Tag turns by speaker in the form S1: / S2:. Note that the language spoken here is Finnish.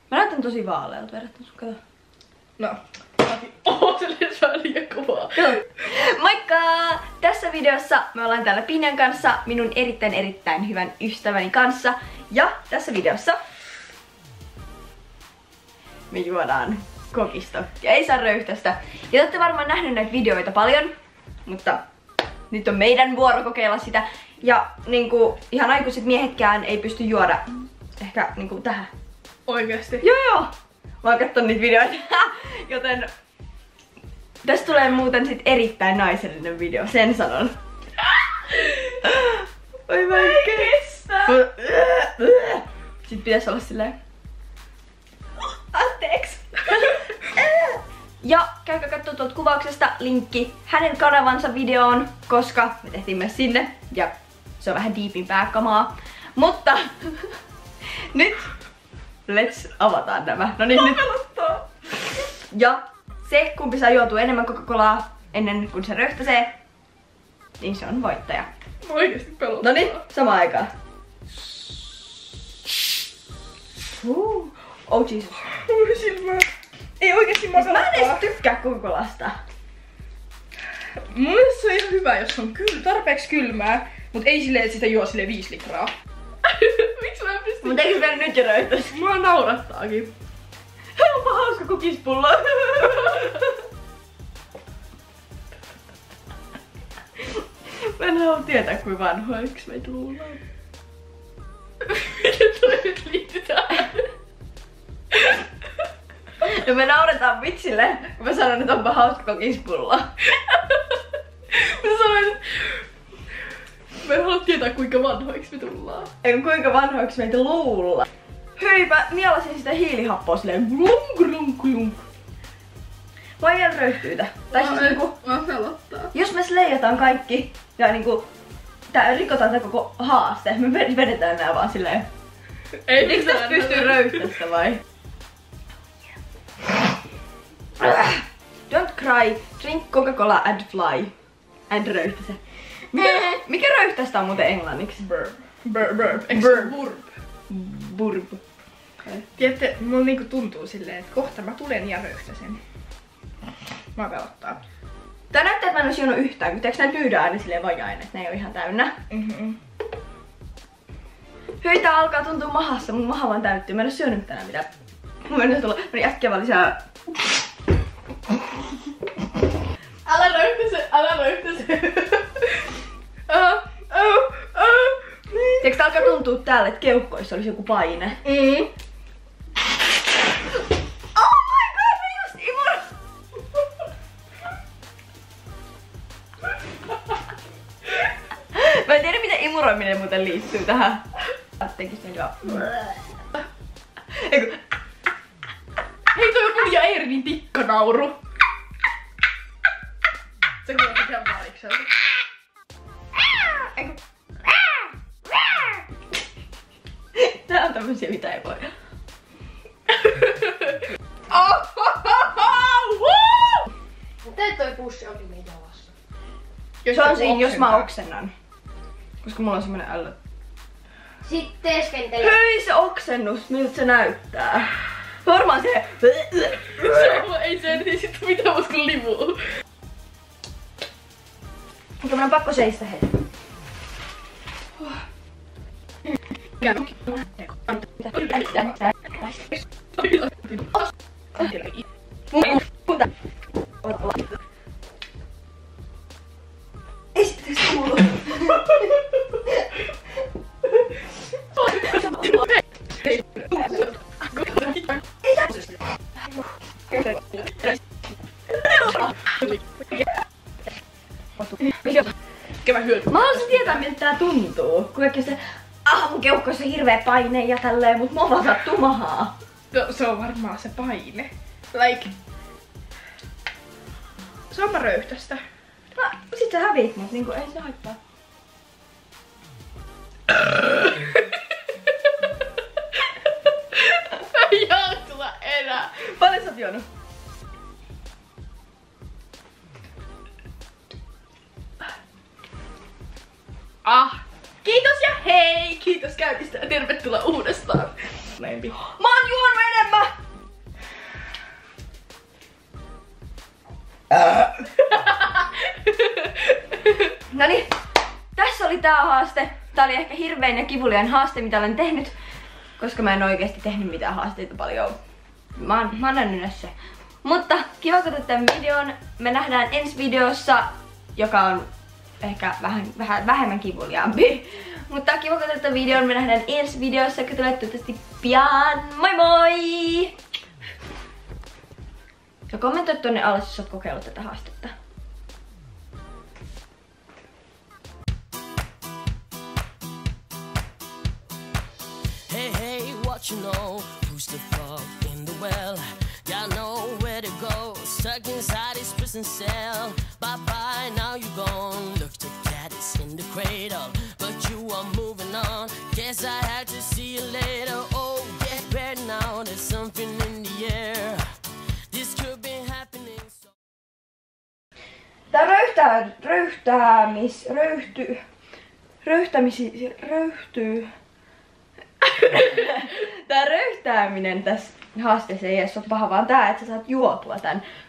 S1: Mä näytän tosi vaalealta verrattuna sun, kato.
S2: No. Se on liian kovaa.
S1: Moikka! Tässä videossa me ollaan täällä Pinjan kanssa, minun erittäin hyvän ystäväni kanssa. Ja tässä videossa me juodaan kokista. Ja ei saa röyhtästä. Ja te olette varmaan nähnyt näitä videoita paljon, mutta nyt on meidän vuoro kokeilla sitä. Ja niinku ihan aikuiset miehetkään ei pysty juoda ehkä niinku tähän.
S2: Oikeesti?
S1: Joo! Mä oon kattonut niitä videoita. Joten tästä tulee muuten sit erittäin naisellinen video, sen sanon. Oi mä en kestä. Sit pitäis olla silleen anteeks. Ja käykää kattoo tuolta kuvauksesta linkki hänen kanavansa videoon, koska me tehtiin myös sinne ja se on vähän diipimpää kamaa. Mutta nyt let's avataan nämä. No niin, nyt. Ja se, kumpi saa juotua enemmän Coca-Colaa ennen kuin se röyhtäsee, niin se on voittaja.
S2: Oikeesti pelottaa.
S1: Noniin, samaan aikaan. Oh Jesus.
S2: Oi silmää. Ei oikeesti mä
S1: Mä en edes tykkää Coca-Colasta.
S2: Mun mielestä se on ihan hyvä, jos on tarpeeksi kylmää, mut ei silleen, että sitä juo silleen 5 litraa. Miksi mä en pysty?
S1: Mut eikö vielä nyt jo röyhtäs?
S2: Mua naurattaakin.
S1: Onpa hauska kukispullo. Mä en halua tietää, kuin vanhoiksi meitä luullaan.
S2: Miten toi nyt liittyy tähän?
S1: No me nauretaan vitsille, kun mä sanon, että onpa hauska kokispullo.
S2: Mä sanoin, että mä en halua tietää, kuinka vanhoiksi me tullaan.
S1: Eikö kuinka vanhoiksi meitä luullaan. Hyipä, mielasin sitä hiilihappoa silleen glunk glunk glunk. Mua ei vielä röyhtyytä. Tai siis niinku,
S2: Mä pelottaa.
S1: jos me sleijataan kaikki ja niinku rikotaan tää koko haaste, me vedetään nää vaan silleen. Eikö tästä pystyy röyhtästä vai? Don't cry, drink Coca-Cola and fly. And röyhtäse. Mikä röyhtästä on muuten englanniksi?
S2: Burp. Burp.
S1: Burp. Burp.
S2: Tiedätte, mulla niinku tuntuu silleen, että kohta mä tulen ja röyhtäsen. Mä pelottaa.
S1: Tää näyttää, että mä en oo juonut yhtään, kun näitä myydään aina silleen vajain, että ne ei oo ihan täynnä. Hyi, tää alkaa tuntua mahassa, mun maha vaan täyttyy. Mä en oo syönyt tänään mitään. Mun mennä tulla, meni äkkiä vaan lisää.
S2: Älä röyhtäse.
S1: Tiedätkö, tää alkaa tuntua täällä, että keuhkoissa olisi joku paine. Oh my god, mä just imur! Mä en tiedä, miten imuroiminen muuten liittyy tähän. Tekis sen joo. Eiku.
S2: Hei, toi on mun ja Eerinin tikkanauru. Se kuulostaa ihan varikselta.
S1: Eiku. Tää on tämmösiä, mitä ei voi.
S3: Tee toi pussi onkin meitä jalassa.
S1: Se on siinä, jos mä oksennan. Koska mulla on semmonen ällö.
S3: Sitten teeskentele.
S1: Hei, se oksennus, miltä se näyttää? Varmaan se.
S2: Ei se ei sit mitään muuta kuin livua.
S1: Mutta mun on pakko seistä hei. Ei sitten se kuulu.
S2: Mikä mä hyödyn?
S1: Mä haluaisin tietää, miltä tää tuntuu. Kun kaikki se, mun keuhkoissa on hirveä paine ja tälleen, mut mua vaan sattuu mahaa.
S2: No, se on varmaan se paine. Like. Saanpa röyhtästä.
S1: No, sit sä häviit mut, niinku ei se haittaa.
S2: Ei jaksa enää.
S1: Paljon sä oot juonut?
S2: Kiitos ja hei! Kiitos käynnistä ja tervetuloa uudestaan.
S1: Mä oon juonut enemmän! tää oli ehkä hirvein ja kivuliain haaste, mitä olen tehnyt, koska mä en oikeesti tehnyt mitään haasteita paljon. Mä oon nähnyt se. Mutta kiva katsoa tämän videon. Me nähdään ensi videossa, joka on ehkä vähän vähemmän kivuliaampi. Mutta kiva katsoa tämän videon. Me nähdään ensi videossa, joka tulee toivottavasti pian. Moi moi! Ja kommentoi tonne alas, jos oot kokeillut tätä haastetta.
S4: Hey, hey, what you know? Who's the frog in the well? Got nowhere to go, stuck inside his prison cell. Bye-bye, now you gone. Look, the cat is in the cradle, but you are moving on. Guess I have to see you later. Oh, get ready now, there's something in the air. This could be happening so...
S1: Tää Tää röyhtääminen tässä haasteessa ei edes ole paha, vaan tää, että sä saat juotua tän